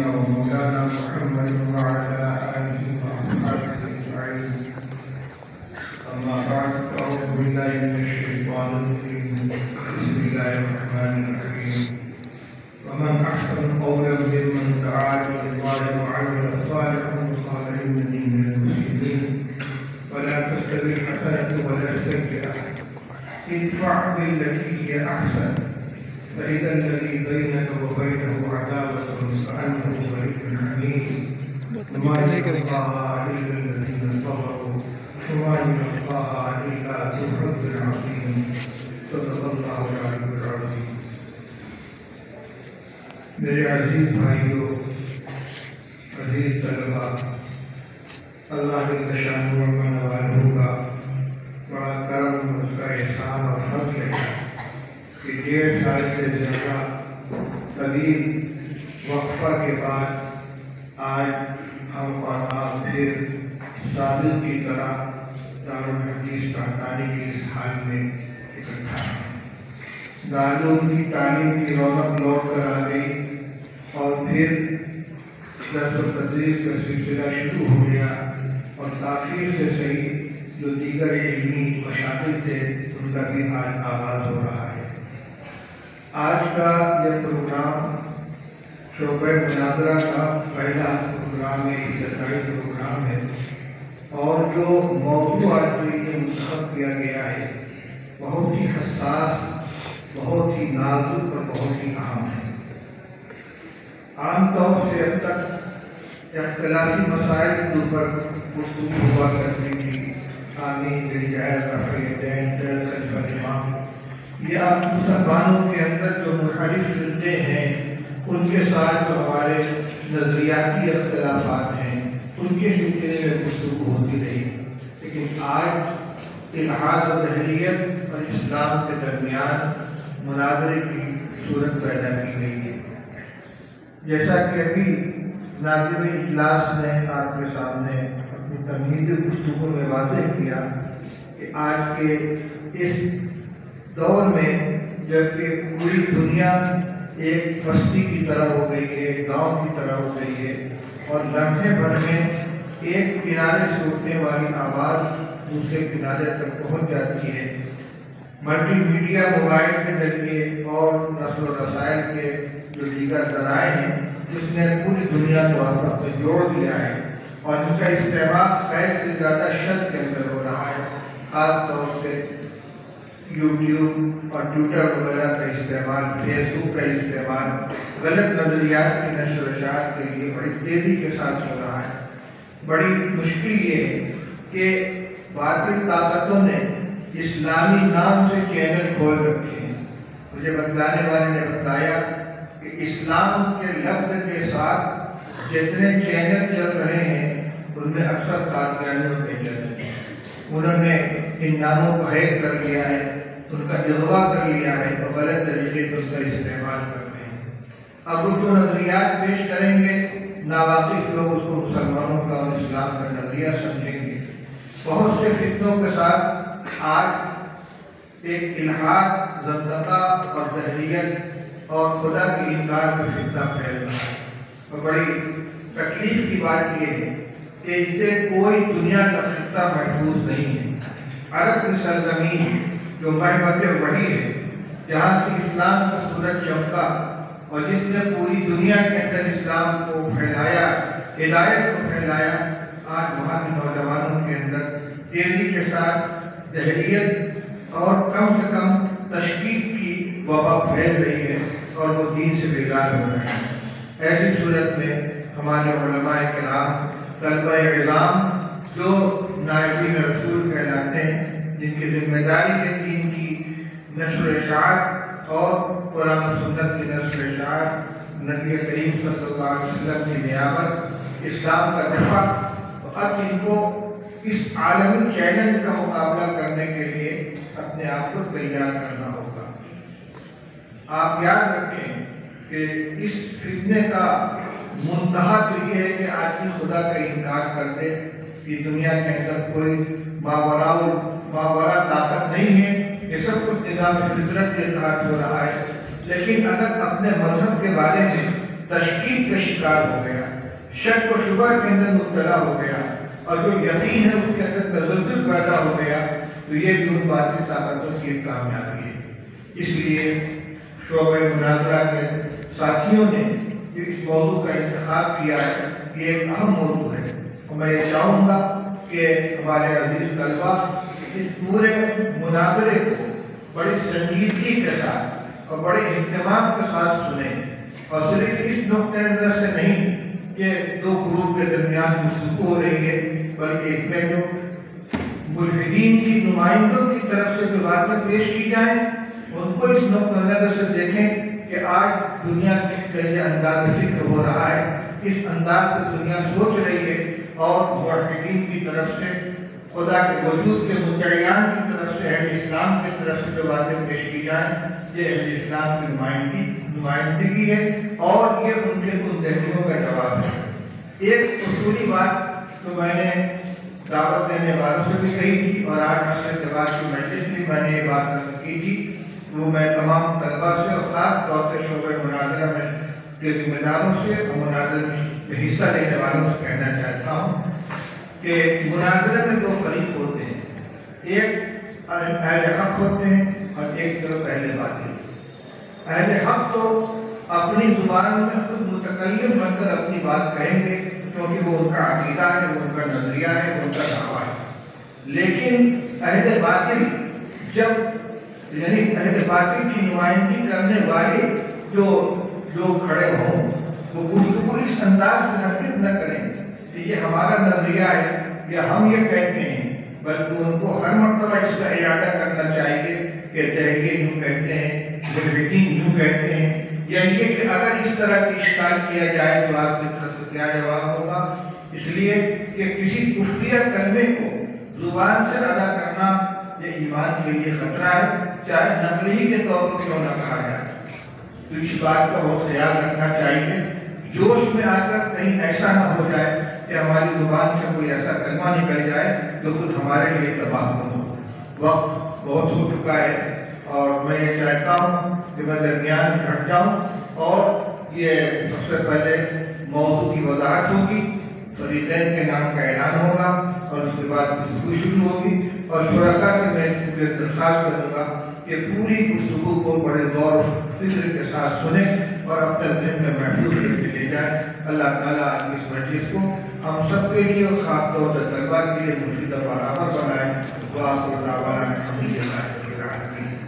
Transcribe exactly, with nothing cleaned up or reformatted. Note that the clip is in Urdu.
ومولانا محمد وعلى آله وأصحابه أجمعين. أما بعد فأعوذ بالله من الشيطان الرجيم. بسم الله الرحمن الرحيم. ومن أحسن قولا ممن دعا إلى الله وعمل صالحا وقال إنني من المسلمين. ولا تستوي الحسنة ولا السيئة ادفع بالتي هي أحسن فإذا الذي بينك وبينه عداوة كأنه ولي حميم. وما يلقاها إلا الذين صبروا وما يلقاها إلا ذو حظ عظيم. صدق الله العلي العظيم. میرے عزیز بھائیوں، عزیز طلباء، اللہ جل شانہ و منوالہ کا بڑا کرم، اس کا احسان اور فضل ہے کہ ڈیڑھ سال سے زیادہ طویل وقفہ کے بعد آج ہم اور آپ پھر سابق کی طرح دارالحدیث قحطانی کے اس حال میں اکٹھا ہیں۔ دارالعلوم کی تعلیم کی رونق لوٹ کر آ گئی اور پھر درس و تدریس کا سلسلہ شروع ہو گیا اور تاخیر سے صحیح جو دیگر علمی مشاغل تھے ان کا بھی آج آغاز ہو رہا ہے۔ آج کا یہ پروگرام شعبہ مناظرہ کا پہلا پروگرام ہے، ابتدائی پروگرام ہے، اور جو موضوع آج کے لیے منتخب کیا گیا ہے بہت ہی حساس، بہت ہی نازک اور بہت ہی اہم ہے۔ عام طور سے اب تک اختلافی مسائل کے اوپر گفتگو ہوا کرتی تھی، آمین بالجائز رفع الدین، خلیف الامام، یا مسلمانوں کے اندر جو منحرف فرقے ہیں ان کے ساتھ جو ہمارے نظریاتی اختلافات ہیں ان کے سلسلے میں گفتگو ہوتی رہی۔ لیکن آج الحاد و دہلیت اور اسلام کے درمیان مناظرے کی صورت پیدا کی گئی ہے۔ جیسا کہ ابھی ناظم اجلاس نے آپ کے سامنے اپنی تمہیدی گفتگو میں واضح کیا کہ آج کے اس دور میں جبکہ پوری دنیا ایک بستی کی طرح ہو گئی ہے، ایک گاؤں کی طرح ہو گئی ہے، اور لمحے بھر میں ایک کنارے سے اٹھنے والی آواز دوسرے کنارے تک پہنچ جاتی ہے۔ ملٹی میڈیا موبائل کے ذریعے اور نقل و رسائل کے جو دیگر ذرائع ہیں جس نے پوری دنیا کو آپس سے جوڑ دیا ہے، اور ان کا استعمال خیر سے زیادہ شر کے اندر ہو رہا ہے۔ خاص طور سے یوٹیوب اور ٹویٹر وغیرہ کا استعمال، فیس بک کا استعمال غلط نظریات کی نشر و اشاعت کے لیے بڑی تیزی کے ساتھ ہو رہا ہے۔ بڑی مشکل یہ ہے کہ باطل طاقتوں نے اسلامی نام سے چینل کھول رکھے ہیں۔ مجھے بتلانے والے نے بتایا کہ اسلام کے لفظ کے ساتھ جتنے چینل چل رہے ہیں ان میں اکثر قادیانیوں کے چل رہے ہیں۔ انہوں نے ان ناموں کو ہیک کر لیا ہے، ان کا اغوا کر لیا ہے اور غلط طریقے سے ان کا استعمال کر رہے ہیں۔ اب وہ جو نظریات پیش کریں گے ناواقف لوگ اس کو مسلمانوں کا اور اسلام کا نظریہ سمجھیں گے۔ بہت سے فتنوں کے ساتھ آج ایک الحاد، زندقہ اور دہریت اور خدا کی انکار کا فتنہ پھیل رہا ہے، اور بڑی تکلیف کی بات یہ ہے کہ اس سے کوئی دنیا کا خطہ محفوظ نہیں ہے۔ عرب کی سرزمین جو محبت وحی ہے، جہاں سے اسلام کا سورج چمکا اور جس نے پوری دنیا کے اندر اسلام کو پھیلایا، ہدایت کو پھیلایا، آج وہاں کے نوجوانوں کے اندر تیزی کے ساتھ دہریت اور کم سے کم تشکیک کی وبا پھیل رہی ہے اور وہ دین سے بیزار ہو رہے ہیں۔ ایسی صورت میں ہمارے علماء کرام، طلبہ اعظام جو نائبین رسول کہلاتے ہیں، جن کی ذمہ داری ہے دین کی نشر و اشاعت اور قرآن و سنت کی نشر و اشاعت، نبی کریم صلی اللہ علیہ وسلم کی نیابت، اسلام کا دفاع، تو اب ان کو اس عالمی چیلنج کا مقابلہ کرنے کے لیے اپنے آپ کو تیار کرنا ہوگا۔ آپ یاد رکھیں کہ اس فتنے کا منتہا تو یہ ہے کہ آدمی خدا کا انکار کر دے کہ دنیا کے اندر کوئی ماورا ماورا طاقت نہیں ہے، یہ سب کچھ نظام فطرت کے تحت ہو رہا ہے۔ لیکن اگر اپنے مذہب کے بارے میں تشکیک کا شکار ہو گیا، شک و شبہ کے اندر مبتلا ہو گیا، اور جو یقین ہے اس کے اندر تزلزل پیدا ہو گیا، تو یہ بھی ان باطل طاقتوں کی ایک کامیابی ہے۔ اس لیے شعبہ مناظرہ کے ساتھیوں نے اس موضوع کا انتخاب کیا ہے، یہ ایک اہم موضوع ہے، اور میں یہ چاہوں گا کہ ہمارے عزیز طلبہ اس پورے مناظرے کو بڑی سنجیدگی کے ساتھ اور بڑے اہتمام کے ساتھ سنیں، اور صرف اس نقطۂ نظر سے نہیں کہ دو گروپ کے درمیان گفتگو ہو رہی ہے، بلکہ اس میں جو ملحدین کی نمائندوں کی طرف سے جو باتیں پیش کی جائیں ان کو اس نقطۂ نظر سے دیکھیں کہ آج دنیا سے کیسے انداز فکر ہو رہا ہے، اس انداز سے دنیا سوچ رہی ہے، اور ملحدین کی طرف سے خدا کے وجود کے مدعیان کی طرف سے اہل اسلام کی طرف سے جو باتیں پیش کی جائیں یہ اہل اسلام کی نمائندگی نمائندگی ہے، اور یہ ان کے ان دہلیوں کا جواب ہے۔ ایک اصولی بات تو میں نے دعوت دینے والوں سے بھی کہی تھی، اور آج عصر کے بعد کی مجلس میں میں نے یہ بات کی تھی، وہ میں تمام طلبہ سے اور خاص طور سے شعبہ مناظرہ میں کے ذمہ داروں سے اور مناظرہ میں حصہ لینے والوں سے کہنا چاہتا ہوں کہ مناظرے میں دو فریق ہوتے ہیں، ایک اہل حق ہوتے ہیں اور ایک طرف اہل باطل۔ اہل حق تو اپنی زبان میں خود متکلم بن کر اپنی بات کہیں گے، کیونکہ وہ ان کا عقیدہ ہے، وہ ان کا نظریہ ہے، وہ ان کا دعویٰ ہے۔ لیکن اہل باطل جب یعنی اہل باطل کی نمائندگی کرنے والے جو لوگ کھڑے ہوں وہ گفتگو اس انداز سے ہرگز نہ کریں کہ یہ ہمارا نظریہ ہے یا ہم یہ کہتے ہیں، بلکہ ان کو ہر مرتبہ اس کا اعادہ کرنا چاہیے کہ دہلیے یوں کہتے ہیں، ملحدین یوں کہتے ہیں، یا یہ کہ اگر اس طرح کی اشکال کیا جائے تو آپ کی طرف سے کیا جواب ہوگا۔ اس لیے کہ کسی کفریہ کلمے کو زبان سے ادا کرنا یہ ایمان کے لیے خطرہ ہے، چاہے نقلی کے طور پر کیوں نہ کہا جائے۔ تو اس بات کا بہت خیال رکھنا چاہیے، جوش میں آ کر کہیں ایسا نہ ہو جائے کہ ہماری زبان سے کوئی ایسا کلمہ نکل جائے جو خود ہمارے لیے تباہ ہو۔ وقت بہت ہو چکا ہے اور میں یہ چاہتا ہوں کہ میں درمیان میں ہٹ جاؤں، اور یہ سب سے پہلے موضوع کی وضاحت ہوگی، فریقین کے نام کا اعلان ہوگا، اور اس کے بعد گفتگو شروع ہوگی، اور شرکاء سے میں مجھے درخواست کروں گا کہ پوری گفتگو کو بڑے غور و فکر کے ساتھ سنیں اور اپنے ذہن میں محفوظ کر کے لے جائیں۔ اللہ تعالیٰ آج اس مجلس کو ہم سب کے لیے اور خاص طور پر طلباء کے لیے مفید و برابر بنائیں۔ وآخر دعوانا الحمد للہ رب العالمین۔